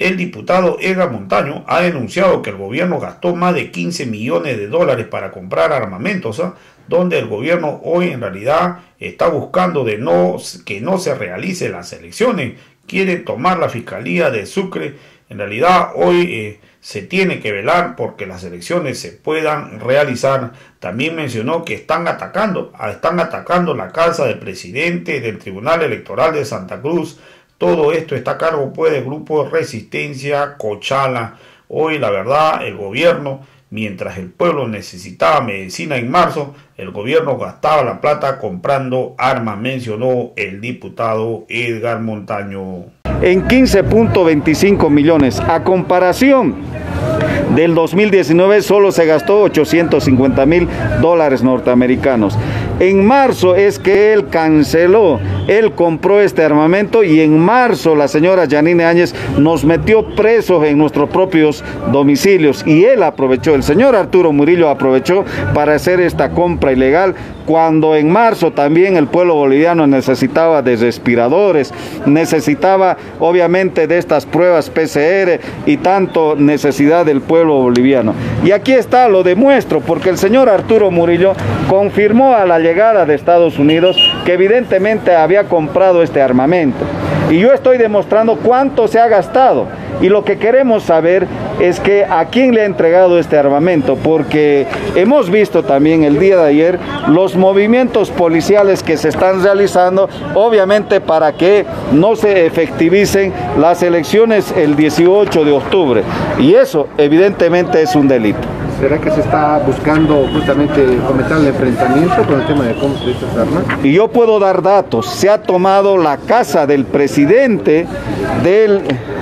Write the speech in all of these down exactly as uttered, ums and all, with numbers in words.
El diputado Edgar Montaño ha denunciado que el gobierno gastó más de quince millones de dólares para comprar armamentos, ¿eh? donde el gobierno hoy en realidad está buscando de no, que no se realicen las elecciones, quiere tomar la Fiscalía de Sucre. En realidad hoy eh, se tiene que velar porque las elecciones se puedan realizar. También mencionó que están atacando, están atacando la casa del presidente del Tribunal Electoral de Santa Cruz. Todo esto está a cargo pues del grupo Resistencia Cochala. Hoy la verdad el gobierno, mientras el pueblo necesitaba medicina en marzo, el gobierno gastaba la plata comprando armas, mencionó el diputado Edgar Montaño. En quince punto veinticinco millones, a comparación del dos mil diecinueve solo se gastó ochocientos cincuenta mil dólares norteamericanos. En marzo es que él canceló, él compró este armamento y en marzo la señora Yanine Áñez nos metió presos en nuestros propios domicilios y él aprovechó, el señor Arturo Murillo aprovechó para hacer esta compra ilegal cuando en marzo también el pueblo boliviano necesitaba de respiradores, necesitaba obviamente de estas pruebas P C R y tanto necesidad del pueblo boliviano. Y aquí está, lo demuestro, porque el señor Arturo Murillo confirmó a la llegada de Estados Unidos que evidentemente había comprado este armamento. Y yo estoy demostrando cuánto se ha gastado. Y lo que queremos saber es que a quién le ha entregado este armamento, porque hemos visto también el día de ayer los movimientos policiales que se están realizando, obviamente para que no se efectivicen las elecciones el dieciocho de octubre. Y eso evidentemente es un delito. ¿Será que se está buscando justamente fomentar el enfrentamiento con el tema de compra de estas armas? Y yo puedo dar datos. Se ha tomado la casa del presidente del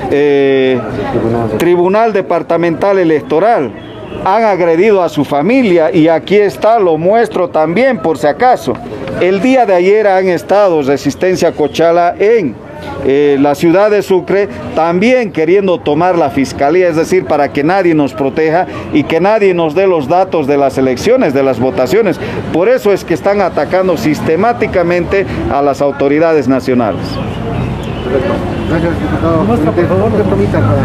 eh, Tribunal Departamental Electoral. Han agredido a su familia y aquí está, lo muestro también por si acaso. El día de ayer han estado Resistencia Cochala en Eh, la ciudad de Sucre, también queriendo tomar la fiscalía, es decir, para que nadie nos proteja y que nadie nos dé los datos de las elecciones, de las votaciones. Por eso es que están atacando sistemáticamente a las autoridades nacionales. Perfecto. Gracias, diputado. Muestra, por favor, que permitan para...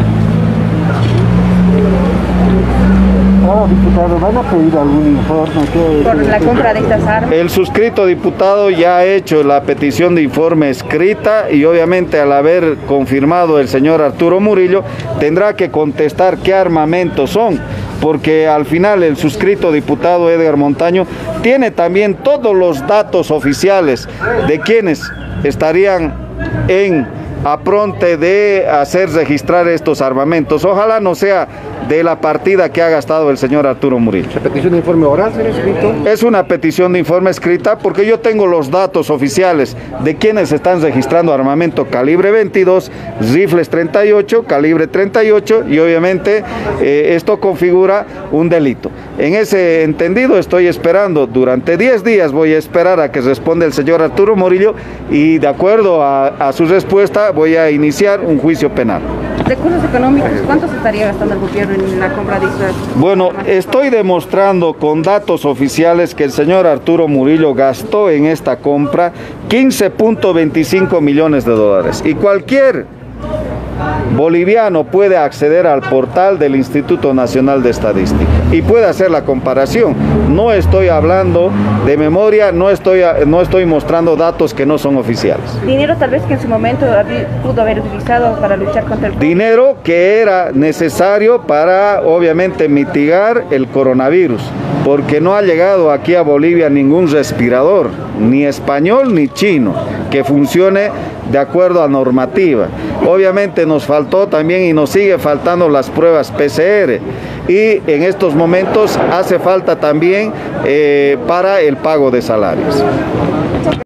Ah, diputado, ¿van a pedir algún informe? ¿Qué, por la compra de estas armas? El suscrito diputado ya ha hecho la petición de informe escrita y obviamente al haber confirmado el señor Arturo Murillo tendrá que contestar qué armamentos son, porque al final el suscrito diputado Edgar Montaño tiene también todos los datos oficiales de quienes estarían en apronte de hacer registrar estos armamentos. Ojalá no sea de la partida que ha gastado el señor Arturo Murillo. ¿La petición de informe oral será escrito? Es una petición de informe escrita porque yo tengo los datos oficiales de quienes están registrando armamento calibre veintidós, rifles treinta y ocho, calibre treinta y ocho y obviamente eh, esto configura un delito. En ese entendido estoy esperando, durante diez días voy a esperar a que responda el señor Arturo Murillo y de acuerdo a, a su respuesta voy a iniciar un juicio penal. ¿Recursos económicos cuánto se estaría gastando el gobierno en la compra de estas? Bueno, estoy demostrando con datos oficiales que el señor Arturo Murillo gastó en esta compra quince punto veinticinco millones de dólares y cualquier boliviano puede acceder al portal del Instituto Nacional de Estadística y puede hacer la comparación. No estoy hablando de memoria, no estoy, no estoy mostrando datos que no son oficiales. Dinero tal vez que en su momento pudo haber utilizado para luchar contra el... Dinero que era necesario para obviamente mitigar el coronavirus, porque no ha llegado aquí a Bolivia ningún respirador, ni español ni chino, que funcione de acuerdo a normativa. Obviamente nos faltó también y nos sigue faltando las pruebas P C R y en estos momentos hace falta también eh, para el pago de salarios.